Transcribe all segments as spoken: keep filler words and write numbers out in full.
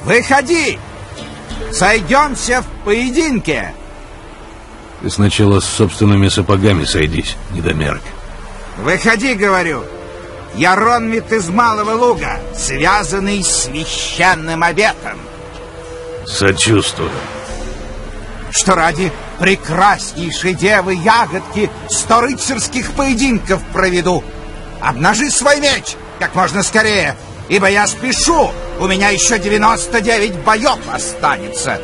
Выходи! Сойдемся в поединке! Ты сначала с собственными сапогами сойдись, недомерок. Выходи, говорю! Я Ронвит из Малого Луга, связанный священным обетом. Сочувствую. Что ради прекраснейшей девы Ягодки сто рыцарских поединков проведу. Обнажи свой меч как можно скорее, ибо я спешу. У меня еще девяносто девять боев останется.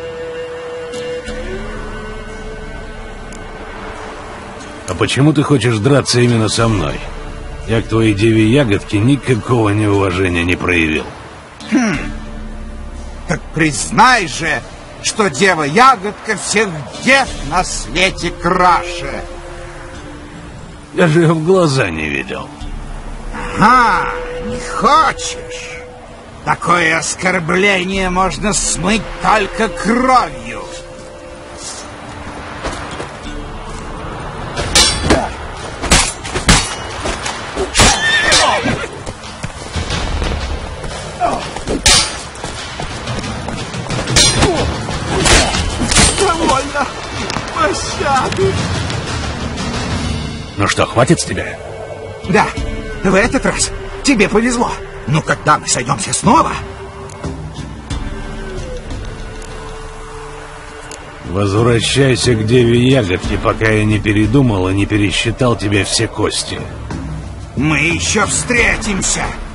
А почему ты хочешь драться именно со мной? Я к твоей деве Ягодке никакого неуважения не проявил. Хм. Так признай же, что дева Ягодка всех дев на свете краше. Я же ее в глаза не видел. Ага, не хочешь? Такое оскорбление можно смыть только кровью. Довольно. Пощады. Ну что, хватит с тебя? Да, в этот раз тебе повезло. Но когда мы сойдемся снова... Возвращайся к деве Ягодке, пока я не передумал и не пересчитал тебе все кости. Мы еще встретимся.